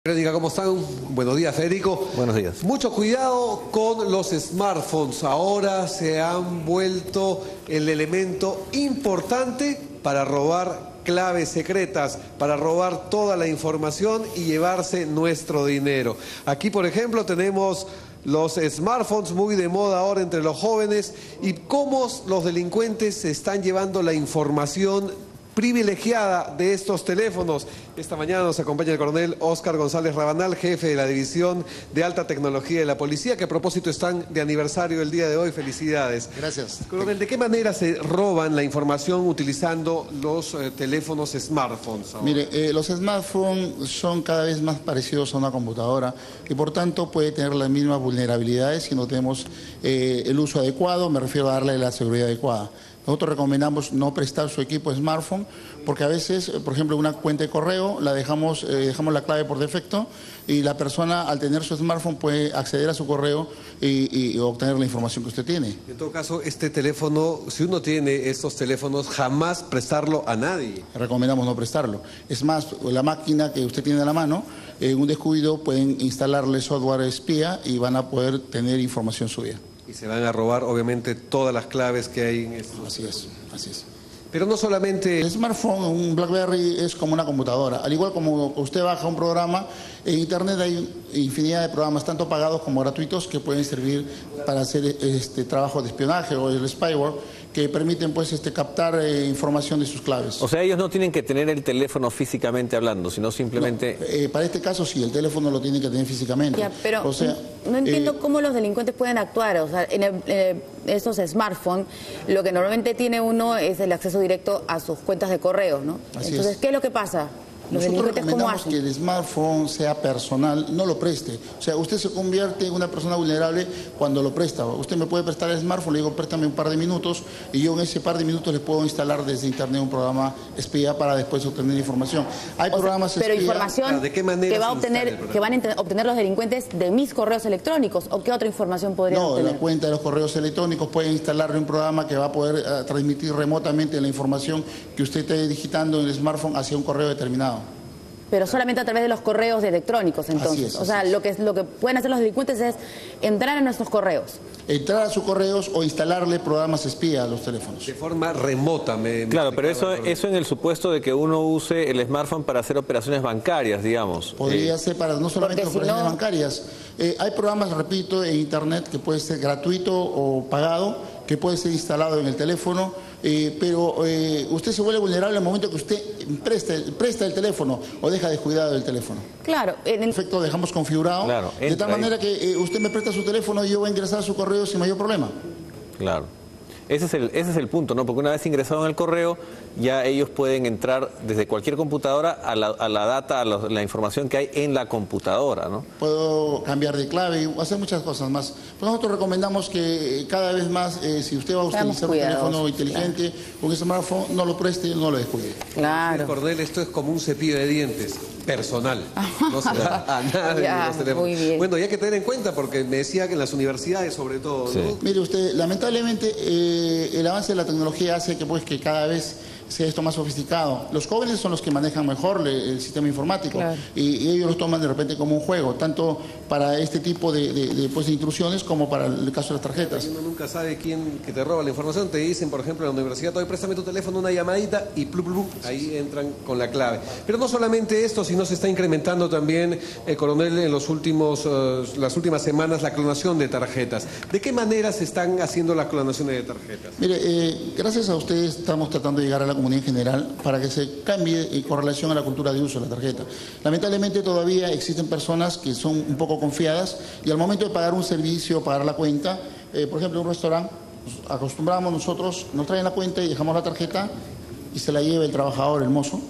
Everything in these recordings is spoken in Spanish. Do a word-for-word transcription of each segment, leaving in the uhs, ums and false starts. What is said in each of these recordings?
Diga, ¿cómo están? Buenos días, Federico. Buenos días. Mucho cuidado con los smartphones. Ahora se han vuelto el elemento importante para robar claves secretas, para robar toda la información y llevarse nuestro dinero. Aquí, por ejemplo, tenemos los smartphones muy de moda ahora entre los jóvenes y cómo los delincuentes se están llevando la información privilegiada de estos teléfonos. Esta mañana nos acompaña el coronel Óscar González Rabanal, jefe de la División de Alta Tecnología de la Policía, que a propósito están de aniversario el día de hoy. Felicidades. Gracias. Coronel, ¿de qué manera se roban la información utilizando los eh, teléfonos smartphones ahora? Mire, eh, los smartphones son cada vez más parecidos a una computadora y por tanto puede tener las mismas vulnerabilidades si no tenemos eh, el uso adecuado, me refiero a darle la seguridad adecuada. Nosotros recomendamos no prestar su equipo de smartphone porque a veces, por ejemplo, una cuenta de correo la dejamos, eh, dejamos la clave por defecto y la persona al tener su smartphone puede acceder a su correo y, y obtener la información que usted tiene. En todo caso, este teléfono, si uno tiene estos teléfonos, jamás prestarlo a nadie. Recomendamos no prestarlo. Es más, la máquina que usted tiene a la mano, en un descuido pueden instalarle software espía y van a poder tener información suya. Y se van a robar, obviamente, todas las claves que hay en estos. Así es, así es. Pero no solamente... El smartphone, un BlackBerry, es como una computadora. Al igual como usted baja un programa, en Internet hay infinidad de programas, tanto pagados como gratuitos, que pueden servir para hacer este trabajo de espionaje o el spyware, que permiten pues este captar eh, información de sus claves. O sea, ellos no tienen que tener el teléfono físicamente hablando, sino simplemente... No, eh, para este caso sí, el teléfono lo tienen que tener físicamente. Ya, pero o sea, no entiendo eh, cómo los delincuentes pueden actuar. O sea, en, el, en estos smartphones, lo que normalmente tiene uno es el acceso directo a sus cuentas de correo, ¿no? Así Entonces, es. ¿qué es lo que pasa? ¿Los Nosotros delincuentes cómo recomendamos hacen? que el smartphone sea personal, no lo preste. O sea, usted se convierte en una persona vulnerable cuando lo presta. Usted me puede prestar el smartphone, le digo, préstame un par de minutos y yo en ese par de minutos le puedo instalar desde internet un programa espía para después obtener información. Hay O sea, programas pero espía... información ¿de qué manera que, va a se instala el obtener, programa? que van a obtener los delincuentes de mis correos electrónicos, ¿o qué otra información podrían No, obtener? la cuenta de los correos electrónicos pueden instalarle un programa que va a poder uh, transmitir remotamente la información que usted esté digitando en el smartphone hacia un correo determinado. Pero solamente a través de los correos electrónicos, entonces. Así es, o sea, así es. lo que, lo que pueden hacer los delincuentes es entrar en nuestros correos. Entrar a sus correos o instalarle programas espía a los teléfonos. De forma remota, me... me Claro, pero eso, explicaba el coronel. eso en el supuesto de que uno use el smartphone para hacer operaciones bancarias, digamos. Podría Eh, ser para no solamente Porque si operaciones no- bancarias. Eh, hay programas, repito, en Internet que puede ser gratuito o pagado, que puede ser instalado en el teléfono, eh, pero eh, usted se vuelve vulnerable al momento que usted presta, presta el teléfono o deja descuidado el teléfono. Claro, en En efecto, dejamos configurado, Claro, de entra tal ahí. manera que eh, usted me presta su teléfono y yo voy a ingresar a su correo sin mayor problema. Claro. Ese es, el, ese es el punto, ¿no? Porque una vez ingresado en el correo, ya ellos pueden entrar desde cualquier computadora a la, a la data, a la, la información que hay en la computadora, ¿no? Puedo cambiar de clave y hacer muchas cosas más. Pues nosotros recomendamos que cada vez más, eh, si usted va a Seamos utilizar un cuidadosos, teléfono inteligente, un smartphone, no lo preste, no lo descuide. Claro. Coronel, esto es como un cepillo de dientes personal. No se da a nadie Ya, los teléfonos. muy bien. Bueno, y hay que tener en cuenta, porque me decía que en las universidades, sobre todo, Sí. ¿no? Mire usted, lamentablemente eh, el avance de la tecnología hace que pues que cada vez sea esto más sofisticado. Los jóvenes son los que manejan mejor le- el sistema informático, Claro. y, y ellos lo toman de repente como un juego, tanto para este tipo de, de, de, pues, de intrusiones como para el caso de las tarjetas. Uno nunca sabe quién que te roba la información. Te dicen, por ejemplo, en la universidad, oye, préstame tu teléfono, una llamadita, y plum, plum, ahí entran con la clave. Pero no solamente esto, sino se está incrementando también, eh, coronel, en los últimos, eh, las últimas semanas, la clonación de tarjetas. ¿De qué manera se están haciendo las clonaciones de tarjetas? Mire, eh, gracias a ustedes estamos tratando de llegar a la comunidad en general para que se cambie eh, con relación a la cultura de uso de la tarjeta. Lamentablemente todavía existen personas que son un poco confiadas y al momento de pagar un servicio, pagar la cuenta, eh, por ejemplo, en un restaurante, pues, acostumbramos nosotros, nos traen la cuenta y dejamos la tarjeta y se la lleva el trabajador, el mozo,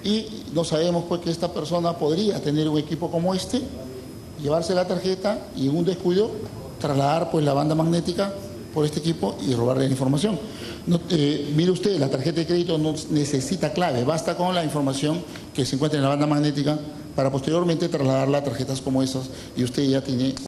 y no sabemos pues que esta persona podría tener un equipo como este, llevarse la tarjeta y en un descuido trasladar pues la banda magnética por este equipo y robarle la información. No, eh, mire usted, la tarjeta de crédito no necesita clave, basta con la información que se encuentra en la banda magnética para posteriormente trasladarla a tarjetas como esas y usted ya tiene